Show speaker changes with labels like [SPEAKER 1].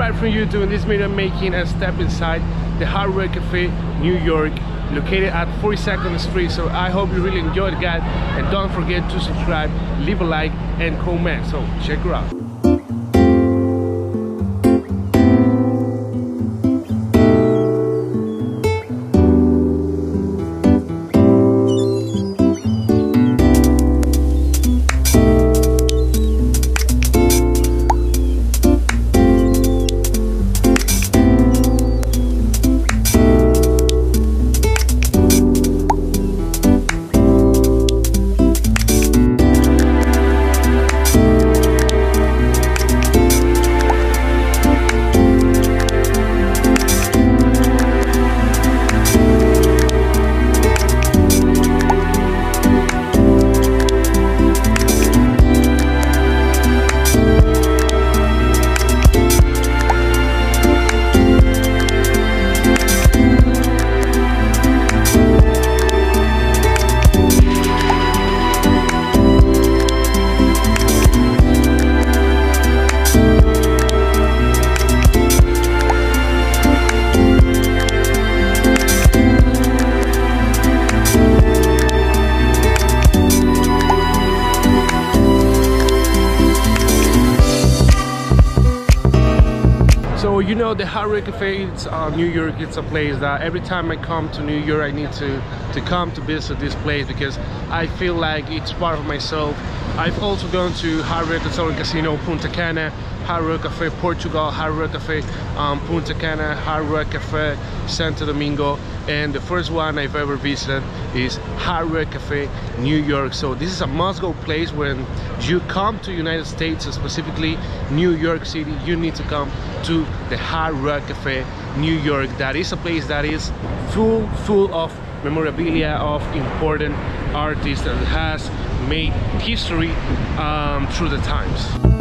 [SPEAKER 1] Live from YouTube. In this video I'm making a step inside the Hard Rock Cafe, New York, located at 42nd Street. So I hope you really enjoyed it, guys, and don't forget to subscribe, leave a like and comment. So check her out. So you know, the Hard Rock Cafe, it's New York. It's a place that every time I come to New York I need to come to visit this place because I feel like it's part of myself. I've also gone to Hard Rock Resort and Casino Punta Cana, Hard Rock Cafe Portugal, Hard Rock Cafe Punta Cana, Hard Rock Cafe Santo Domingo, and the first one I've ever visited is Hard Rock Cafe New York. So this is a must-go place when you come to United States, specifically New York City. You need to come to the Hard Rock Cafe New York. That is a place that is full of memorabilia of important artists that has made history through the times.